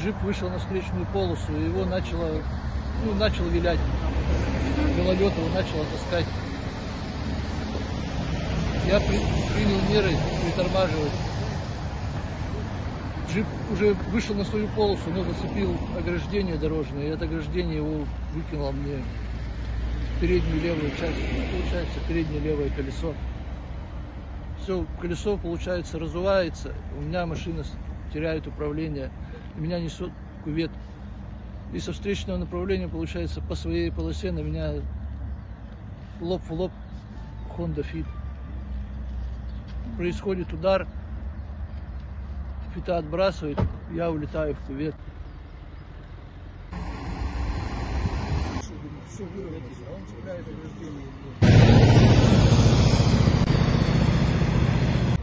джип вышел на встречную полосу, и его начал вилять. Гололед его начало таскать. Я принял меры притормаживать. Джип уже вышел на свою полосу, но зацепил ограждение дорожное, и это ограждение его выкинуло мне в переднюю левую часть, получается, переднее левое колесо. Все, колесо, получается, разувается, у меня машина теряет управление, и меня несет кювет. И со встречного направления, получается, по своей полосе на меня лоб в лоб Honda Fit. Происходит удар, Фита отбрасывает, я улетаю в кювет. Все выровнялось, а он цепляет ограждение.